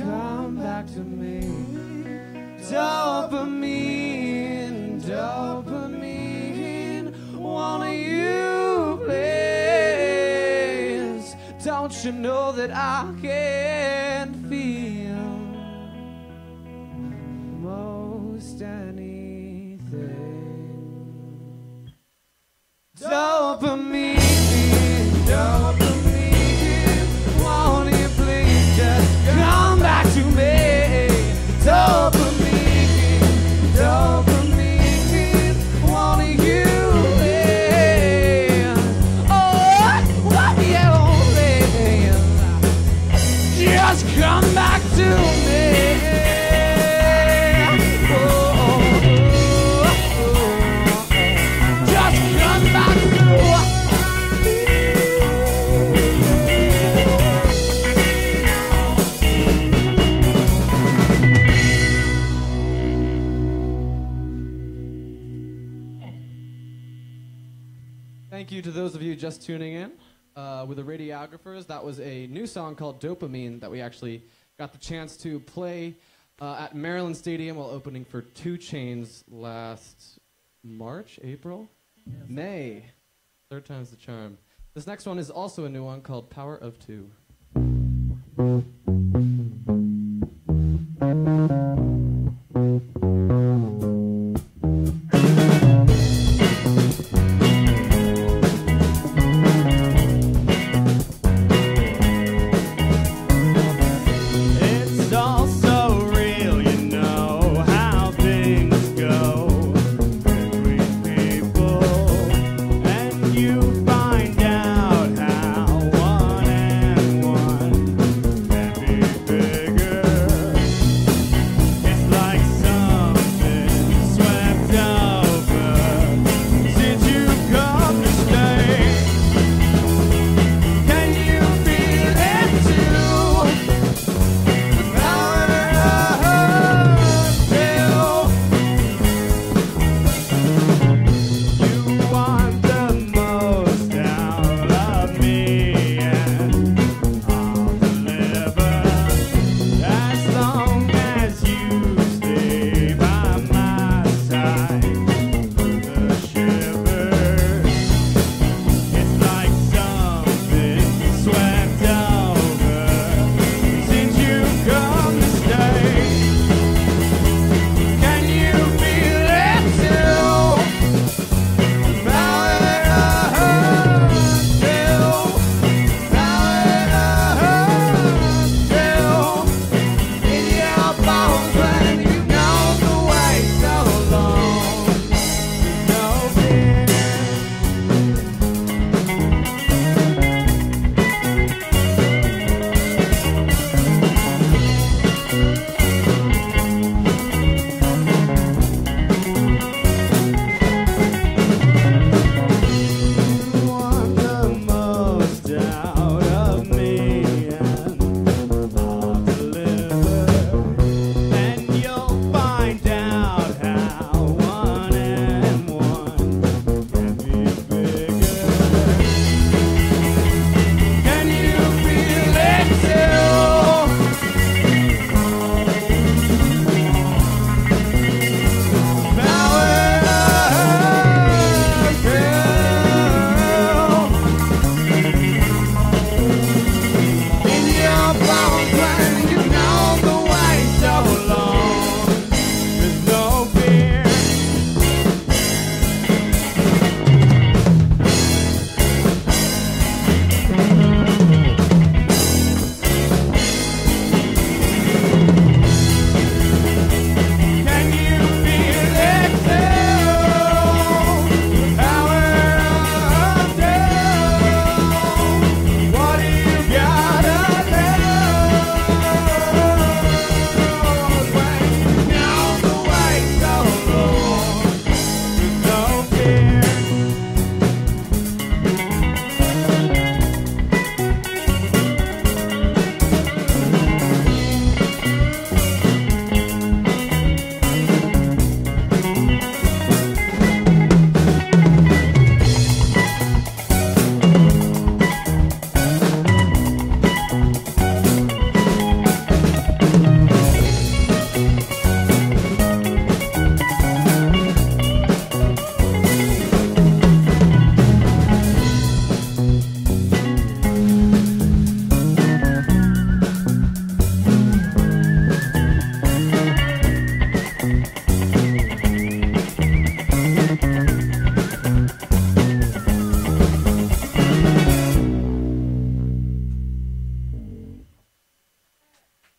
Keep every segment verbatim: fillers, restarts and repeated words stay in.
come back to me. Dopamine, dopamine, one of you please. Don't you know that I can feel most anything? Dopamine, dopamine, won't you please just come back to me? Dopamine, dopamine, won't you please? Oh, what you please? Just come back to me. Thank you to those of you just tuning in uh, with the Radiographers. That was a new song called Dopamine that we actually got the chance to play uh, at Maryland Stadium while opening for Two Chainz last March, April? Yes. May. Third time's the charm. This next one is also a new one called Power of Two. You find out how one and one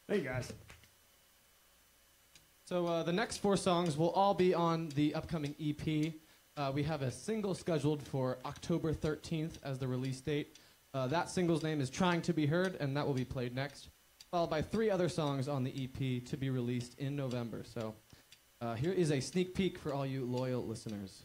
Hey, guys. So uh, the next four songs will all be on the upcoming E P. Uh, we have a single scheduled for October thirteenth as the release date. Uh, that single's name is Trying to Be Heard, and that will be played next, followed by three other songs on the E P to be released in November. So uh, here is a sneak peek for all you loyal listeners.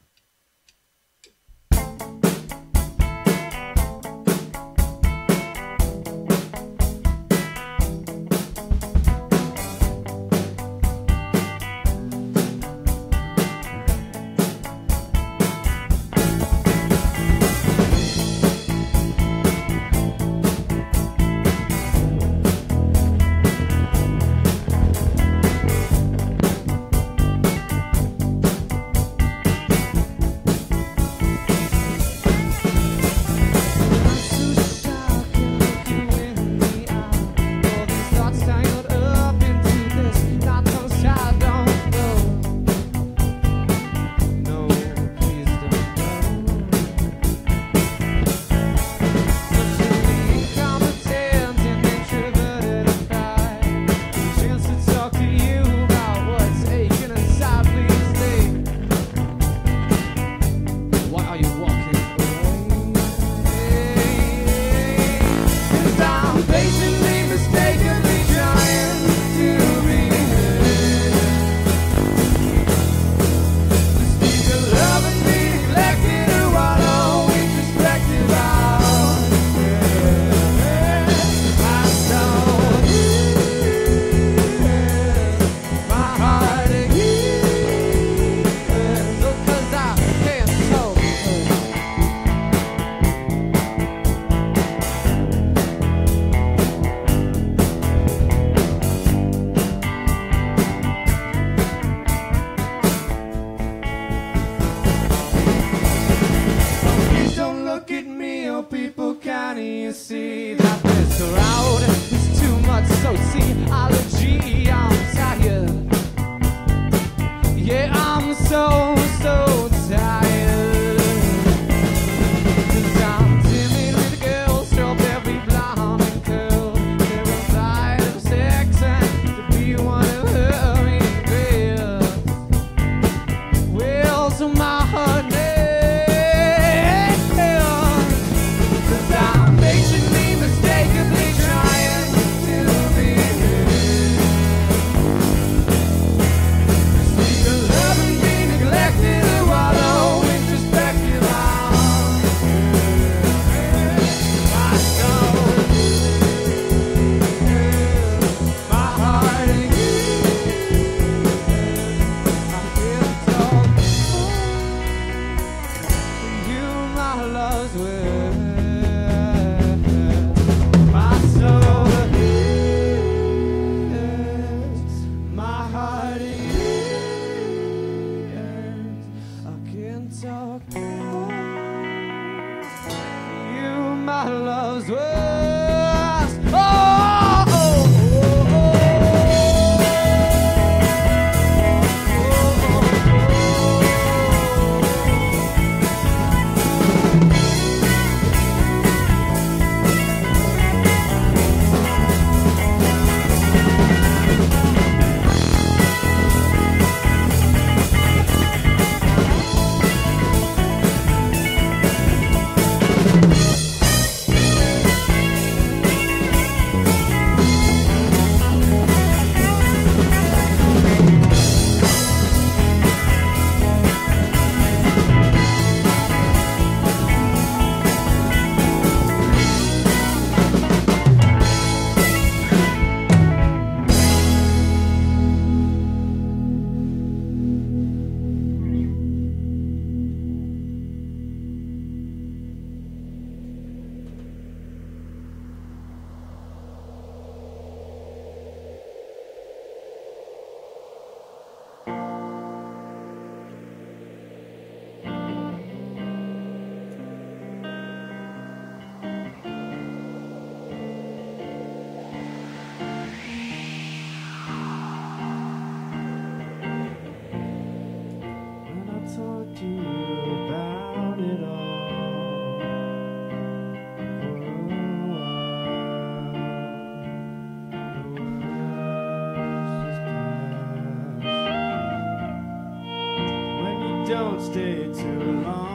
don't stay too long.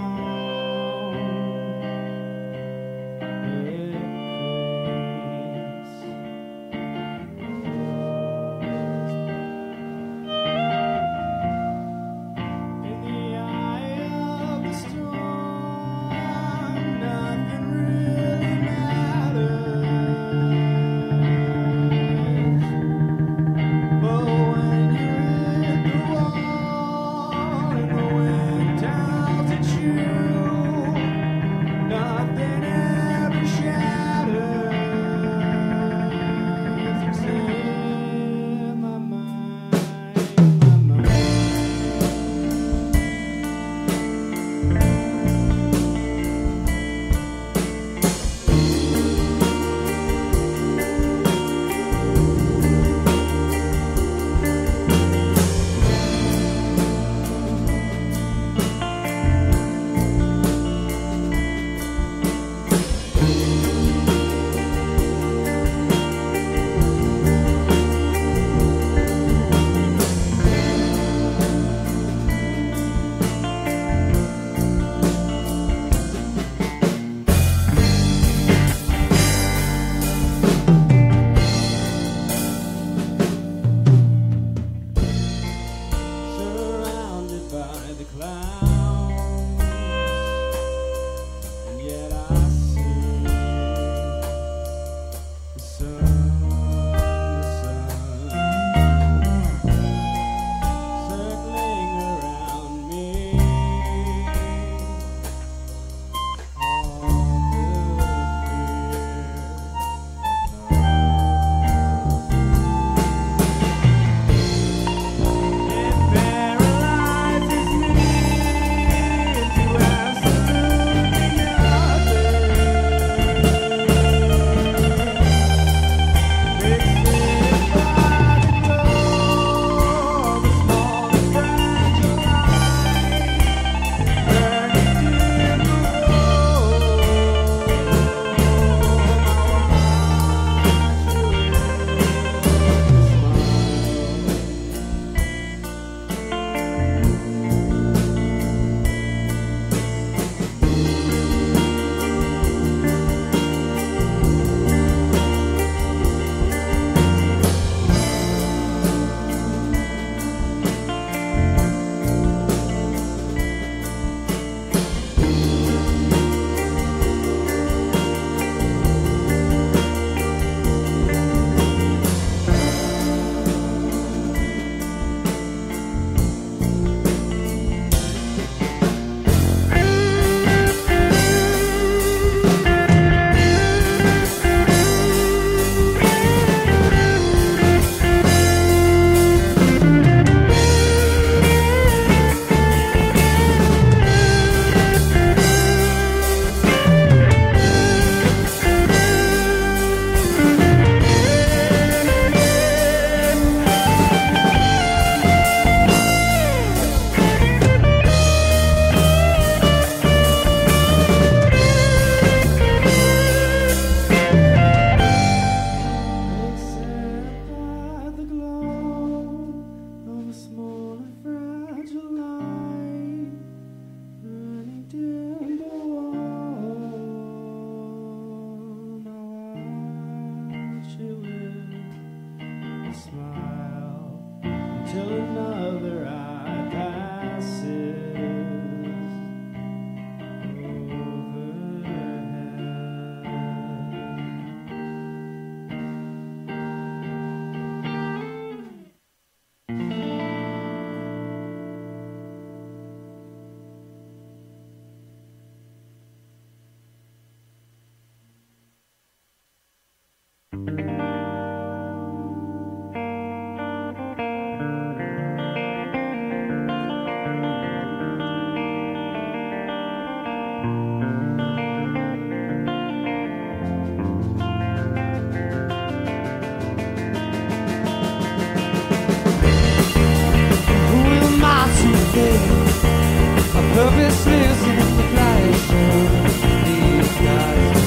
Purpose lives in the flash of these guys.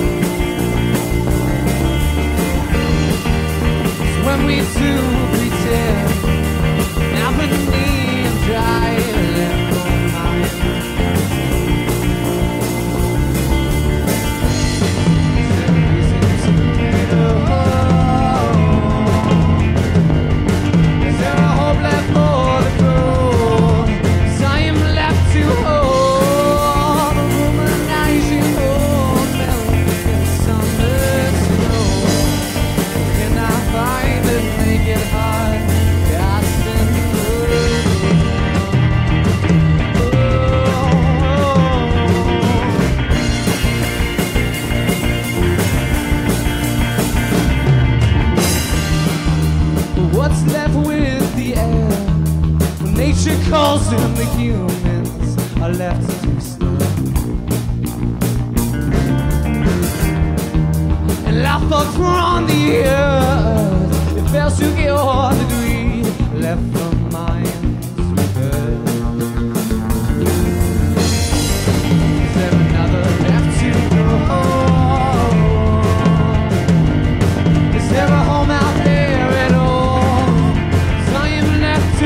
It's when we do pretend, apathy and dry limbo. left with the air. When nature calls them, the humans are left to stare. And life falls from the earth. It fails to cure the greed left from minds rebirth. Is there another left to go? Is there a home out there at all? Is I am left to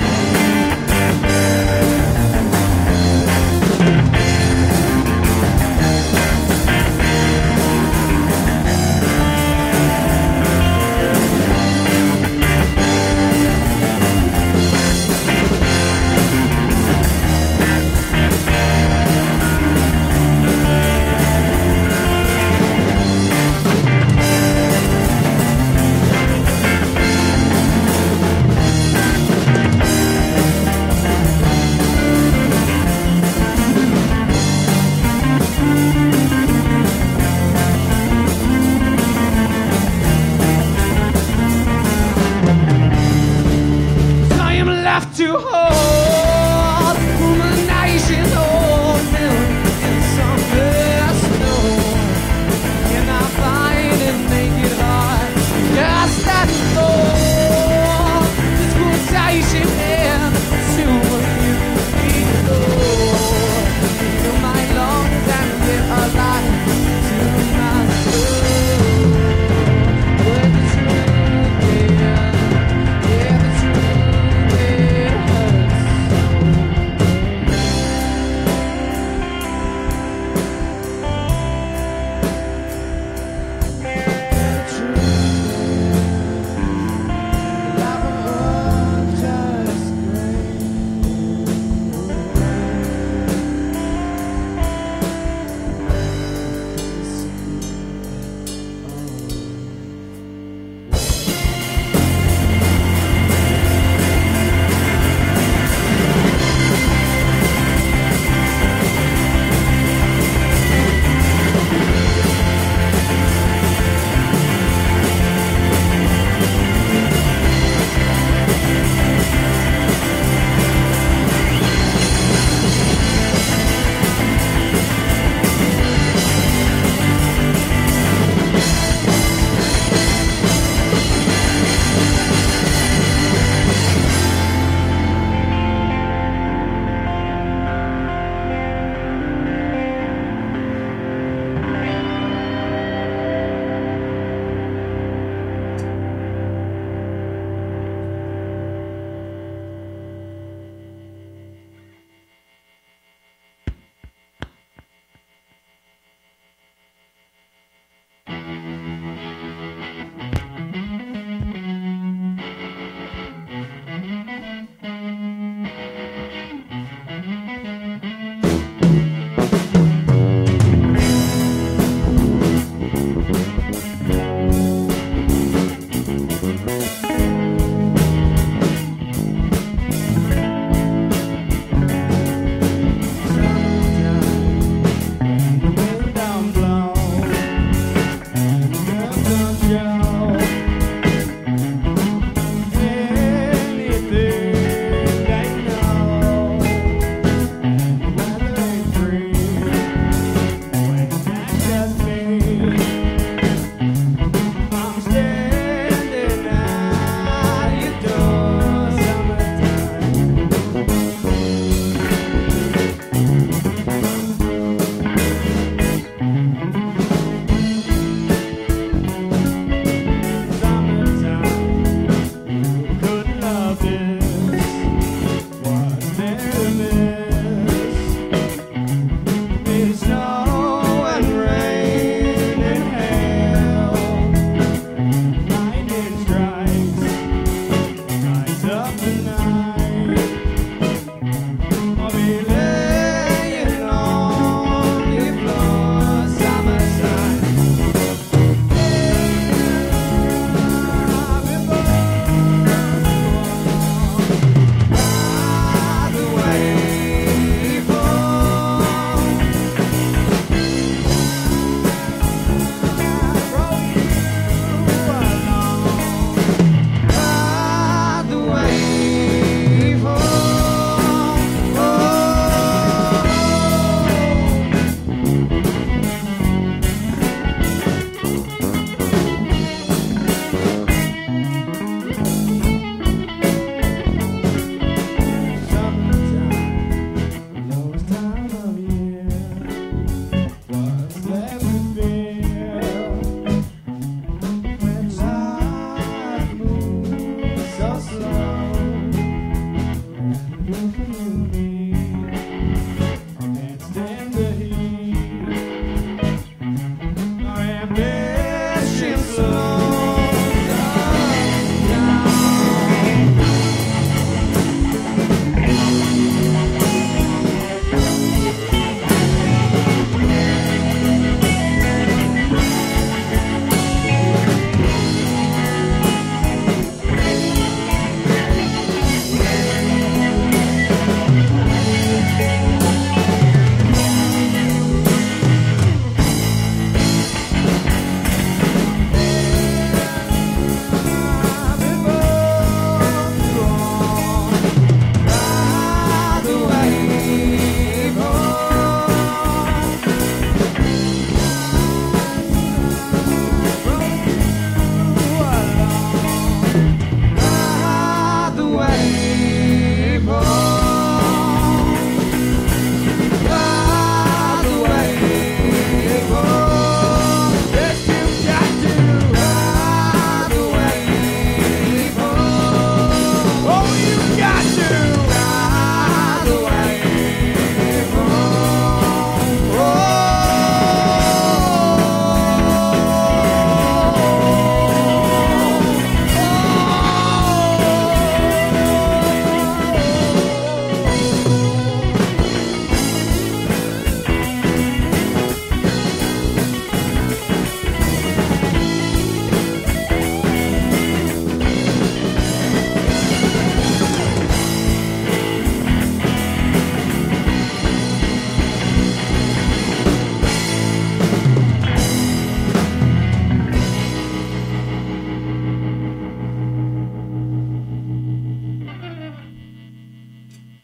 to hold rumination, old milk and some good snow. Can I find and make it hard? Just that floor, this quotation and to you before. Fill my lungs and get alive to my soul. But the truth is, yeah, the truth is.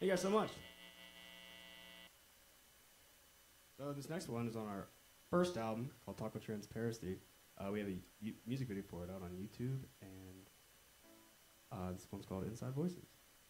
you guys so much. So this next one is on our first album called Talk with Transparency. Uh, we have a u- music video for it out on YouTube, and uh, this one's called Inside Voices.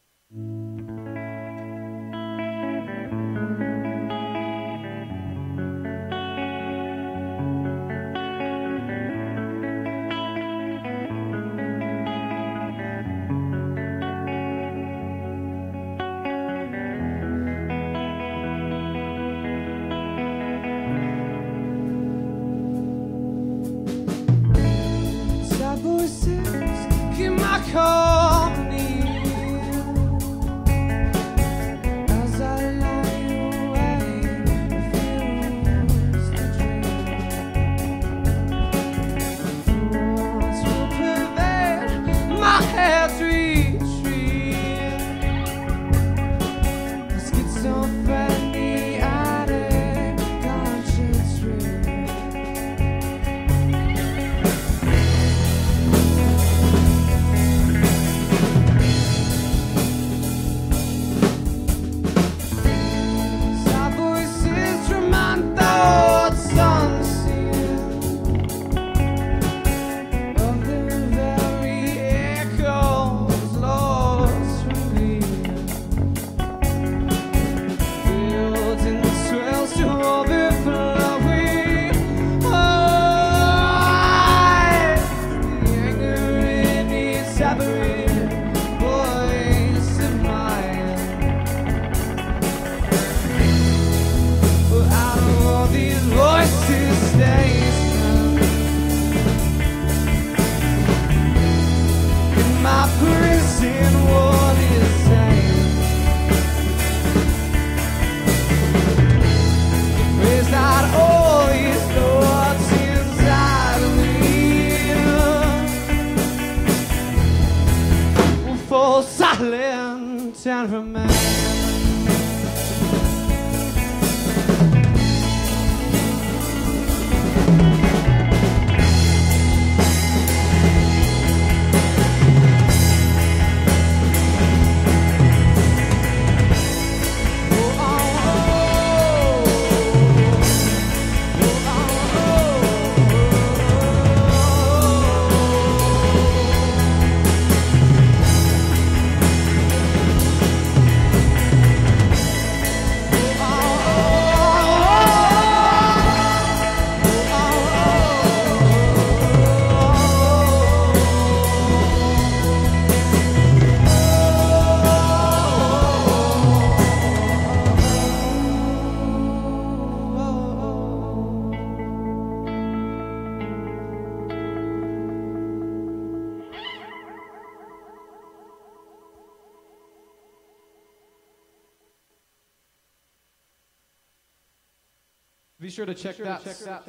Be sure to check that.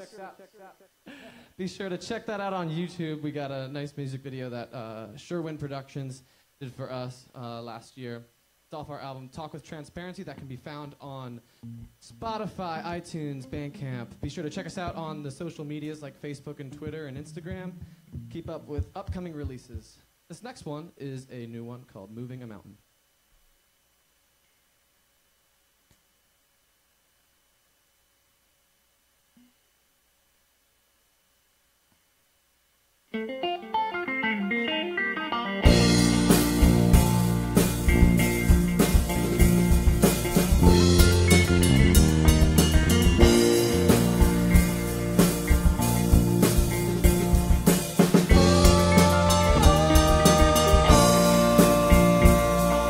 Be sure to check that out on YouTube. We got a nice music video that uh, Sherwin Productions did for us uh, last year. It's off our album Talk with Transparency that can be found on Spotify, iTunes, Bandcamp. Be sure to check us out on the social medias like Facebook and Twitter and Instagram. Keep up with upcoming releases. This next one is a new one called Moving a Mountain. Oh,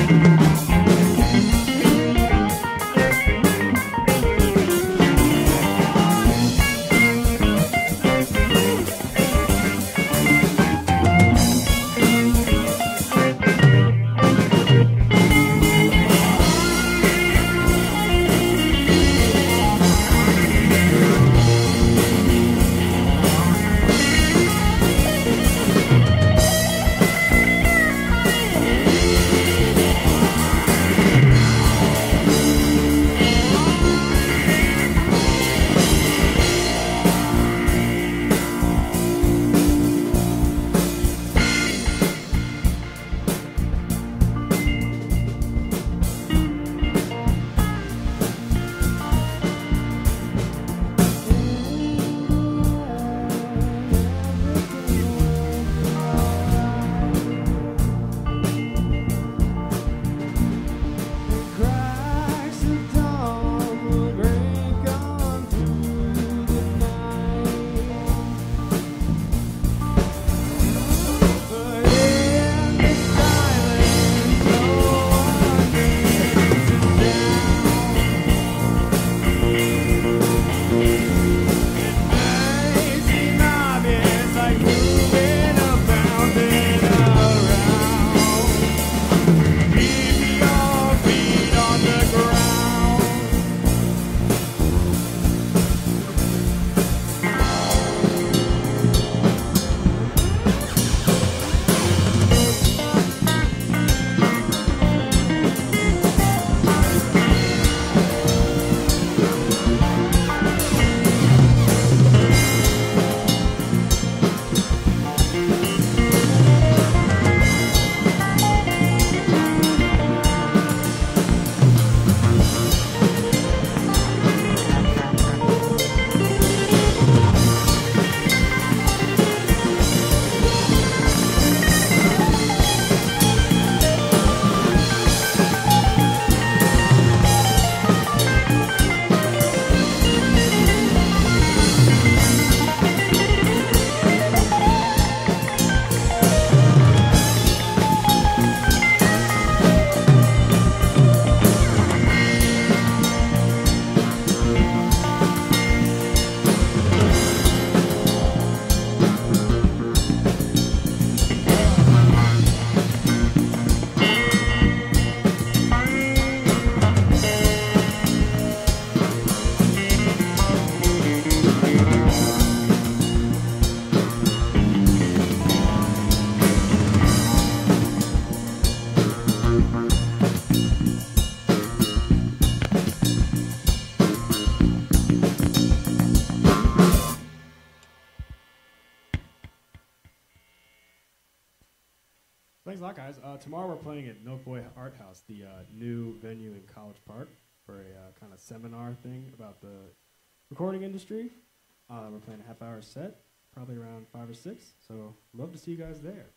Thanks a lot, guys. Uh, tomorrow we're playing at Milk Boy Art House, the uh, new venue in College Park, for a uh, kind of seminar thing about the recording industry. Uh, we're playing a half-hour set, probably around five or six. So love to see you guys there.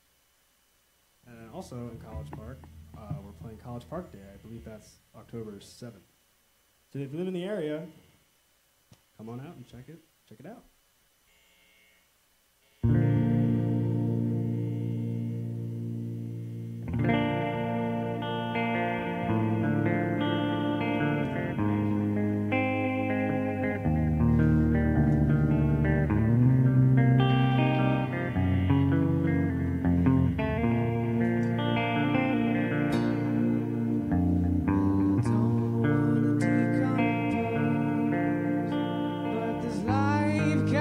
And then also in College Park, uh, we're playing College Park Day. I believe that's October seventh. So if you live in the area, come on out and check it. Check it out. But this life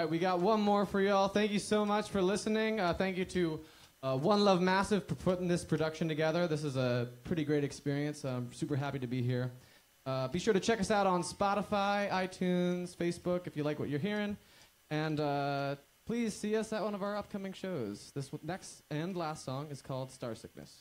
right, we got one more for y'all. Thank you so much for listening. Uh, thank you to uh, One Love Massive for putting this production together. This is a pretty great experience. I'm super happy to be here. Uh, be sure to check us out on Spotify, iTunes, Facebook if you like what you're hearing. And uh, please see us at one of our upcoming shows. This w- next and last song is called Star Sickness.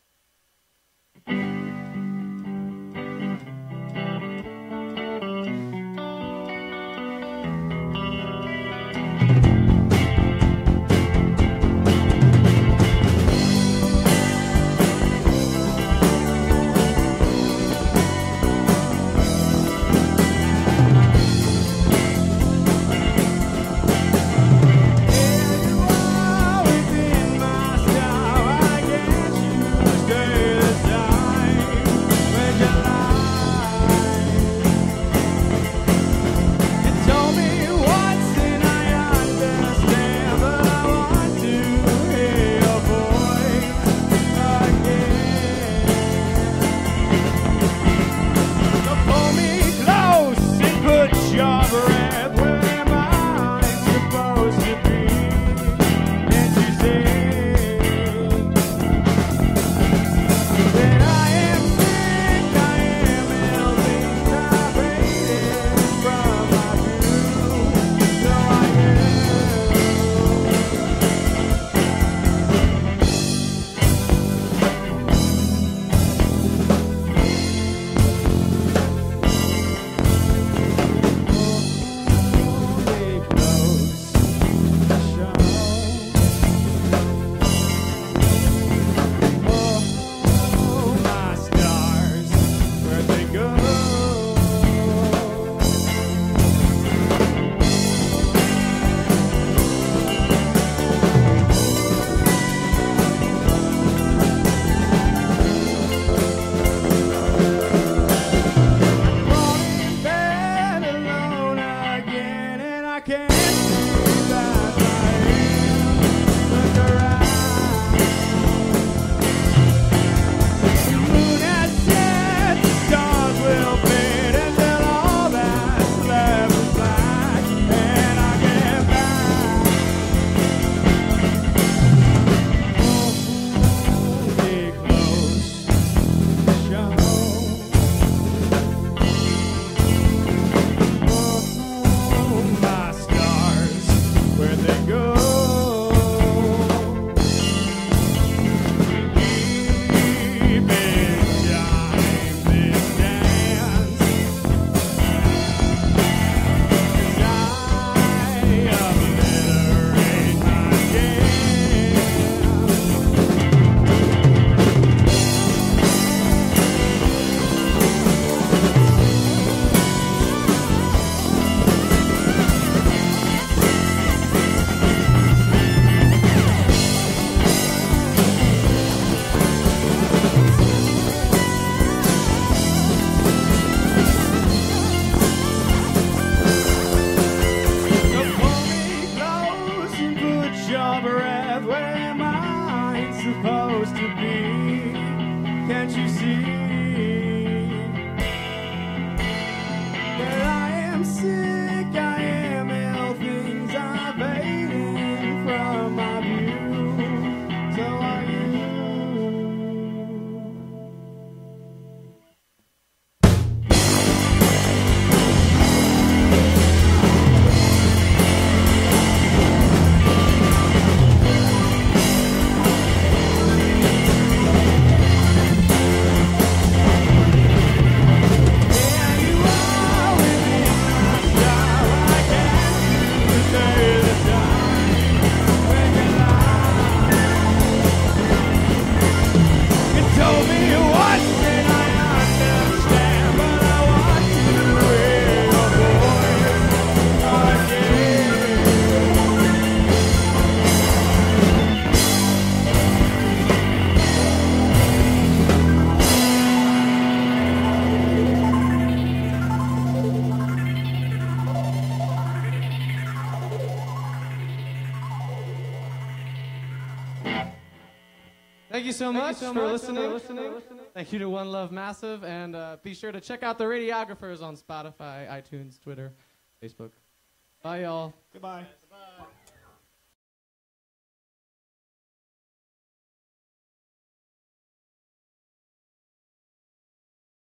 Thank you so much, so for, much listening. for listening. Thank you to One Love Massive, and uh, be sure to check out the Radiographers on Spotify, iTunes, Twitter, Facebook. Bye, y'all. Goodbye. Bye.